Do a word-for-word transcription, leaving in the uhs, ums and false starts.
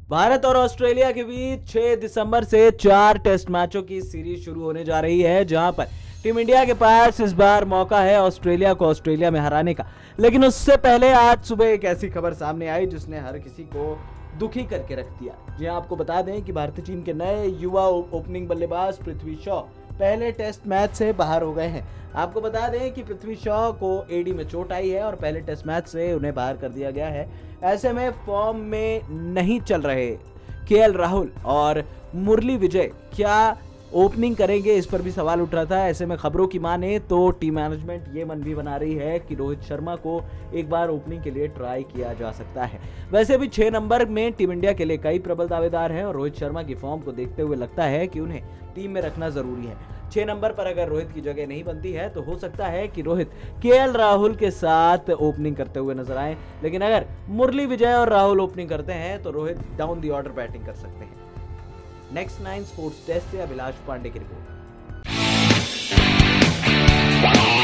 भारत और ऑस्ट्रेलिया के बीच छह दिसंबर से चार टेस्ट मैचों की सीरीज शुरू होने जा रही है, जहां पर टीम इंडिया के पास इस बार मौका है ऑस्ट्रेलिया को ऑस्ट्रेलिया में हराने का। लेकिन उससे पहले आज सुबह एक ऐसी खबर सामने आई जिसने हर किसी को दुखी करके रख दिया। जी आपको बता दें कि भारतीय टीम के नए युवा ओपनिंग बल्लेबाज पृथ्वी शॉ पहले टेस्ट मैच से बाहर हो गए हैं। आपको बता दें कि पृथ्वी शॉ को एडी में चोट आई है और पहले टेस्ट मैच से उन्हें बाहर कर दिया गया है। ऐसे में फॉर्म में नहीं चल रहे केएल राहुल और मुरली विजय क्या ओपनिंग करेंगे, इस पर भी सवाल उठ रहा था। ऐसे में खबरों की माने तो टीम मैनेजमेंट ये मन भी बना रही है कि रोहित शर्मा को एक बार ओपनिंग के लिए ट्राई किया जा सकता है। वैसे भी छह नंबर में टीम इंडिया के लिए कई प्रबल दावेदार हैं और रोहित शर्मा की फॉर्म को देखते हुए लगता है कि उन्हें टीम में रखना जरूरी है। छह नंबर पर अगर रोहित की जगह नहीं बनती है तो हो सकता है कि रोहित केएल राहुल के साथ ओपनिंग करते हुए नजर आए। लेकिन अगर मुरली विजय और राहुल ओपनिंग करते हैं तो Rohit down the order batting कर सकते हैं। नेक्स्ट नाइन स्पोर्ट्स डेस्क से अभिलाष पांडे की रिपोर्ट।